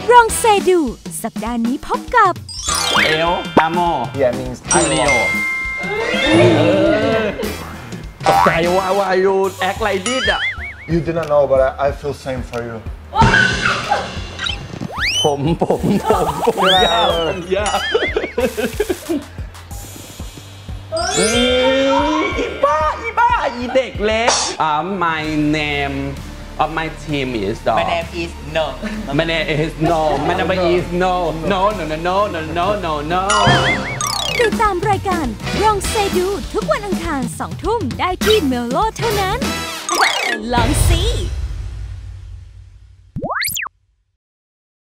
รองเซดูสัปดาห์นี้พบกับเอลอาโม Yeah means อาริโอตกใจว่า why you act like this อ่ะ You didn't know but I feel same for you ผมยาวอีบ้าอีเด็กเล็กmy name of my team is My name is No my name is no my name is no ติดตามรายการรองเซดูทุกวันอังคาร 20:00 นได้ที่เมลโลเท่านั้น ลองสิ